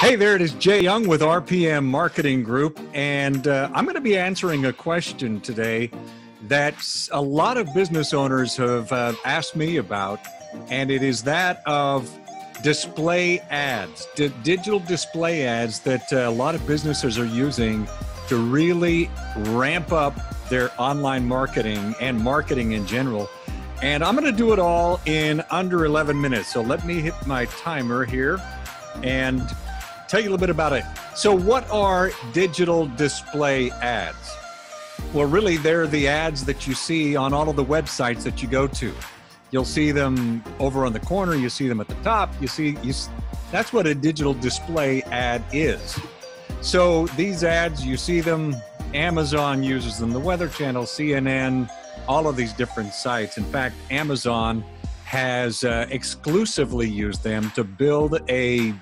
Hey there, it is Jay Young with RPM Marketing Group, and I'm going to be answering a question today that a lot of business owners have asked me about, and it is that of display ads, digital display ads that a lot of businesses are using to really ramp up their online marketing and marketing in general. And I'm going to do it all in under 11 minutes. So let me hit my timer here and tell you a little bit about it. So what are digital display ads? Well, really, they're the ads that you see on all of the websites that you go to. You'll see them over on the corner, you see them at the top, that's what a digital display ad is. So these ads, you see them, Amazon uses them, the Weather Channel, CNN, all of these different sites. In fact, Amazon has exclusively used them to build a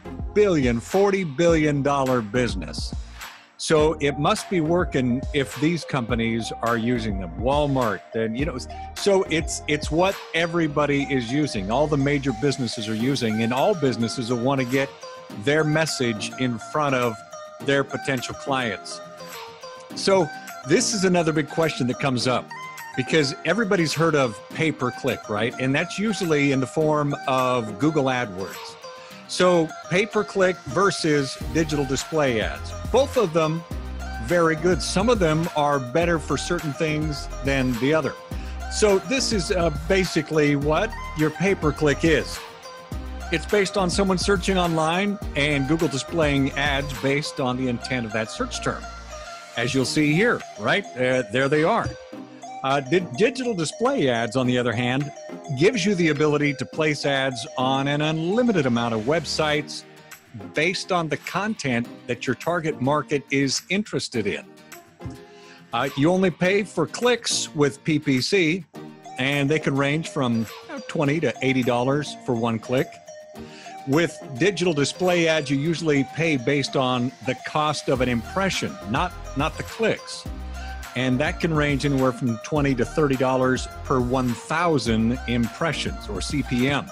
$40 billion business. So it must be working if these companies are using them. Walmart, and so it's what everybody is using. All the major businesses are using, and all businesses will want to get their message in front of their potential clients. So this is another big question that comes up, because everybody's heard of pay-per-click, right? And that's usually in the form of Google AdWords. So pay-per-click versus digital display ads. Both of them very good. Some of them are better for certain things than the other. So this is basically what your pay-per-click is. It's based on someone searching online and Google displaying ads based on the intent of that search term. As you'll see here, right? There they are. Digital display ads, on the other hand, gives you the ability to place ads on an unlimited amount of websites based on the content that your target market is interested in. You only pay for clicks with PPC, and they can range from $20 to $80 for one click. With digital display ads, you usually pay based on the cost of an impression, not the clicks. And that can range anywhere from $20 to $30 per 1,000 impressions, or CPM.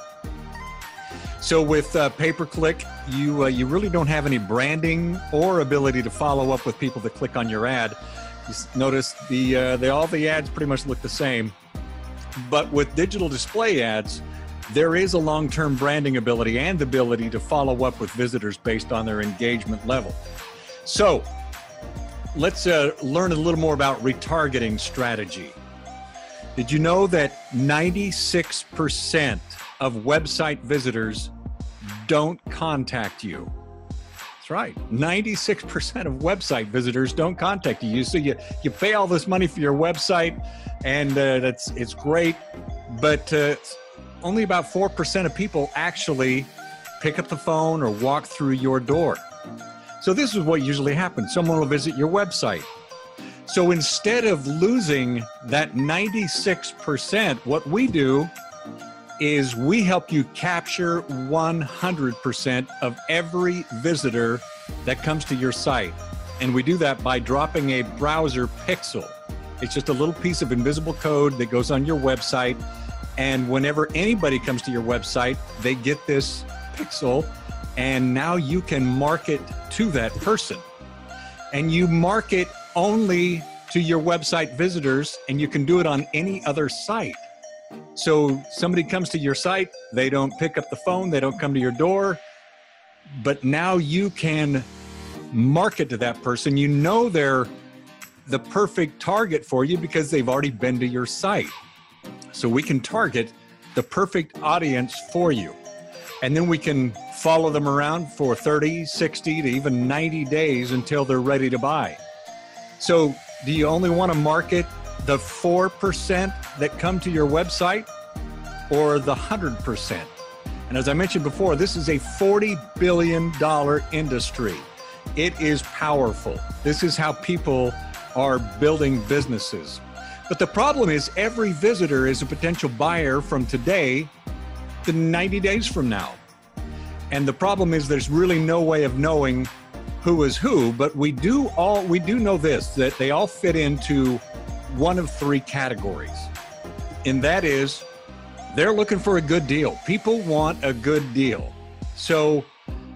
So with pay-per-click, you really don't have any branding or ability to follow up with people that click on your ad. You notice all the ads pretty much look the same. But with digital display ads, there is a long-term branding ability and the ability to follow up with visitors based on their engagement level. So let's learn a little more about retargeting strategy. Did you know that 96% of website visitors don't contact you? That's right, 96% of website visitors don't contact you. So you pay all this money for your website, and it's great, but only about 4% of people actually pick up the phone or walk through your door. So this is what usually happens. Someone will visit your website. So instead of losing that 96%, what we do is we help you capture 100% of every visitor that comes to your site. And we do that by dropping a browser pixel. It's just a little piece of invisible code that goes on your website. And whenever anybody comes to your website, they get this pixel, and now you can market to that person. And you market only to your website visitors, and you can do it on any other site. So somebody comes to your site, they don't pick up the phone, they don't come to your door, but now you can market to that person. You know they're the perfect target for you because they've already been to your site. So we can target the perfect audience for you. And then we can follow them around for 30, 60 to even 90 days until they're ready to buy. So do you only want to market the 4% that come to your website, or the 100%? And as I mentioned before, this is a $40 billion industry. It is powerful. This is how people are building businesses. But the problem is every visitor is a potential buyer from today to 90 days from now. And the problem is there's really no way of knowing who is who, but we do know this, that they all fit into one of three categories. And that is, they're looking for a good deal. People want a good deal. So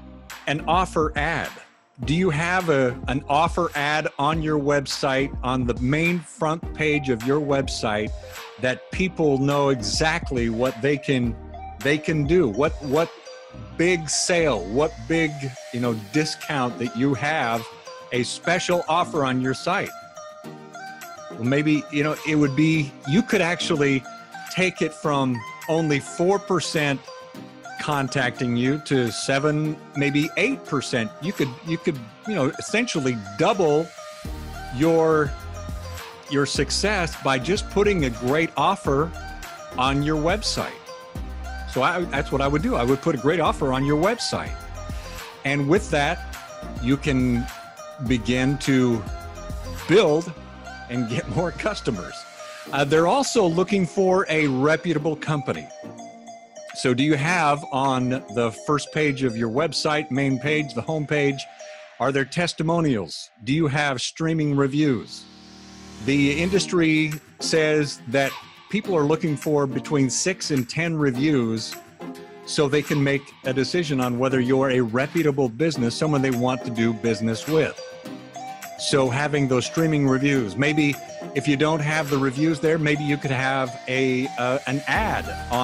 an offer ad. Do you have an offer ad on your website, on the main front page of your website, that people know exactly what they can do? What big sale, what big, discount that you have, a special offer on your site? Well, maybe, it would be, you could actually take it from only 4% contacting you to 7, maybe 8%. You could essentially double your success by just putting a great offer on your website. So that's what I would do. I would put a great offer on your website. And with that, you can begin to build and get more customers. They're also looking for a reputable company. So do you have on the first page of your website, main page, the home page, are there testimonials? Do you have streaming reviews? The industry says that people are looking for between 6 and 10 reviews so they can make a decision on whether you're a reputable business, someone they want to do business with. So having those streaming reviews, maybe if you don't have the reviews there, maybe you could have an ad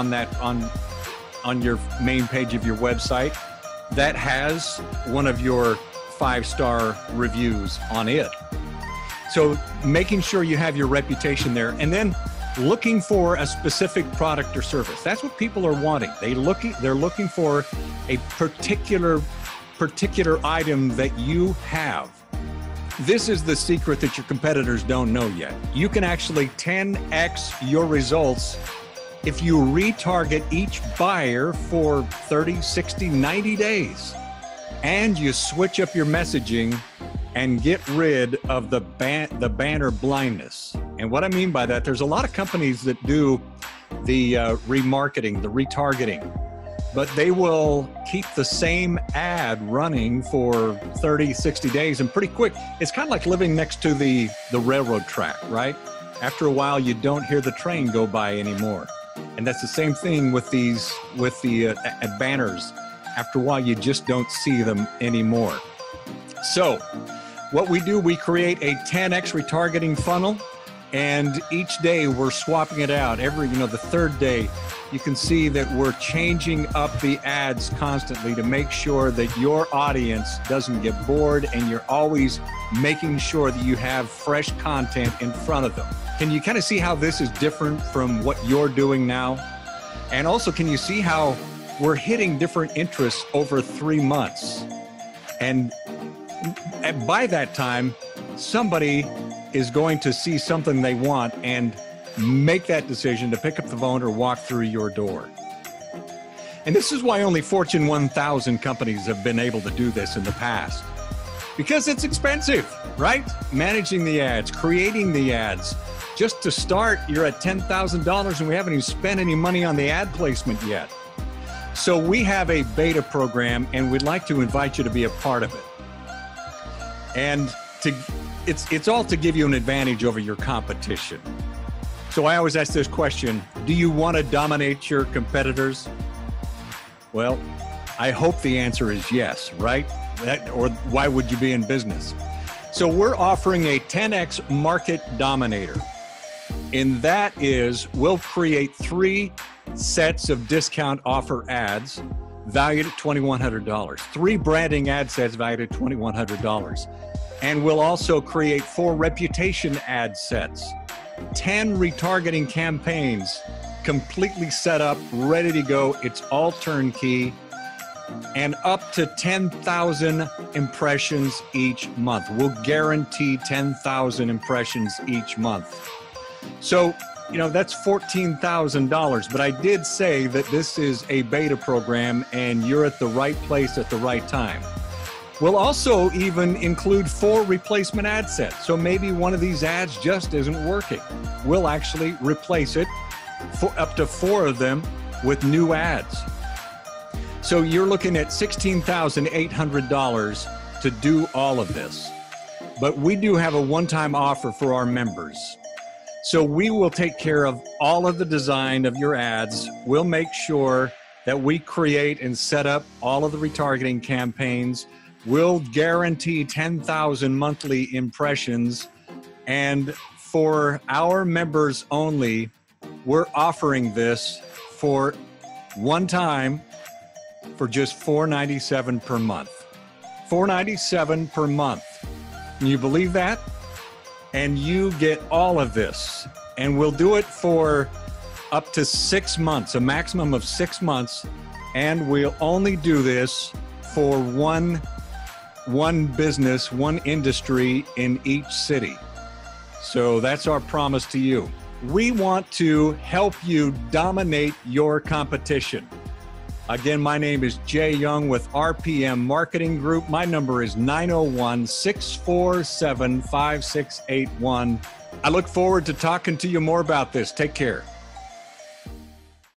on your main page of your website that has one of your 5-star reviews on it. So making sure you have your reputation there, and then looking for a specific product or service. That's what people are wanting. They're looking for a particular item that you have. This is the secret that your competitors don't know yet. You can actually 10x your results if you retarget each buyer for 30, 60, 90 days, and you switch up your messaging and get rid of the banner blindness. And what I mean by that, there's a lot of companies that do the remarketing, the retargeting, but they will keep the same ad running for 30, 60 days and pretty quick. It's kind of like living next to the railroad track, right? After a while, you don't hear the train go by anymore. And that's the same thing with the banners. After a while, you just don't see them anymore. So what we do, we create a 10x retargeting funnel, and each day we're swapping it out. The third day, you can see that we're changing up the ads constantly to make sure that your audience doesn't get bored, and you're always making sure that you have fresh content in front of them. Can you kind of see how this is different from what you're doing now? And also, can you see how we're hitting different interests over 3 months? And by that time, somebody is going to see something they want and make that decision to pick up the phone or walk through your door. And this is why only Fortune 1000 companies have been able to do this in the past. Because it's expensive, right? Managing the ads, creating the ads. Just to start, you're at $10,000 and we haven't even spent any money on the ad placement yet. So we have a beta program and we'd like to invite you to be a part of it. And it's all to give you an advantage over your competition. So I always ask this question, do you want to dominate your competitors? Well, I hope the answer is yes, right? Or why would you be in business? So we're offering a 10x market dominator. And that is, we'll create 3 sets of discount offer ads valued at $2,100. 3 branding ad sets valued at $2,100. And we'll also create 4 reputation ad sets, 10 retargeting campaigns, completely set up, ready to go. It's all turnkey, and up to 10,000 impressions each month. We'll guarantee 10,000 impressions each month. So, that's $14,000, but I did say that this is a beta program and you're at the right place at the right time. We'll also even include 4 replacement ad sets. So maybe one of these ads just isn't working. We'll actually replace it for up to 4 of them with new ads. So you're looking at $16,800 to do all of this. But we do have a one-time offer for our members. So we will take care of all of the design of your ads. We'll make sure that we create and set up all of the retargeting campaigns. We'll guarantee 10,000 monthly impressions. And for our members only, we're offering this for one time for just $4.97 per month. $4.97 per month. Can you believe that? And you get all of this. And we'll do it for up to 6 months, a maximum of 6 months. And we'll only do this for one business, one industry in each city. So that's our promise to you. We want to help you dominate your competition. Again, my name is Jay Young with RPM Marketing Group. My number is 901-647-5681. I look forward to talking to you more about this. Take care.